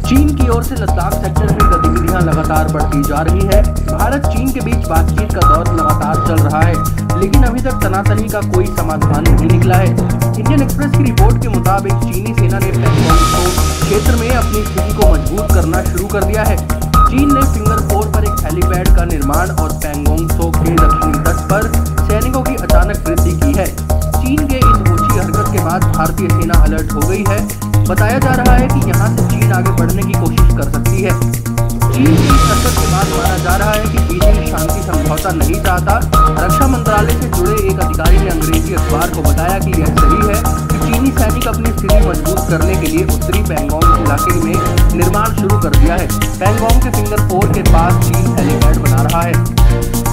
चीन की ओर से लद्दाख सेक्टर में गतिविधियां लगातार बढ़ती जा रही है। भारत चीन के बीच बातचीत का दौर लगातार चल रहा है, लेकिन अभी तक तनातनी का कोई समाधान नहीं निकला है। इंडियन एक्सप्रेस की रिपोर्ट के मुताबिक चीनी सेना ने पैंगोंग क्षेत्र में अपनी स्थिति को मजबूत करना शुरू कर दिया है। चीन ने फिंगर 4 पर एक हेलीपैड का निर्माण और पैंगोंग के दक्षिणी तट पर सैनिकों की अचानक वृद्धि की है। चीन के इस ओछी हरकत के बाद भारतीय सेना अलर्ट हो गई है। बताया जा रहा है कि यहां से चीन आगे बढ़ने की कोशिश कर सकती है। चीन की इस हरकत के बाद माना जा रहा है कि बीजिंग शांति समझौता नहीं चाहता। रक्षा मंत्रालय से जुड़े एक अधिकारी ने अंग्रेजी अखबार को बताया कि यह सही है कि चीनी सैनिक अपनी स्थिति मजबूत करने के लिए उत्तरी पैंगोंग इलाके में निर्माण शुरू कर दिया है। पैंगोंग के फिंगर 4 के पास चीन हेलीपैड बना रहा है।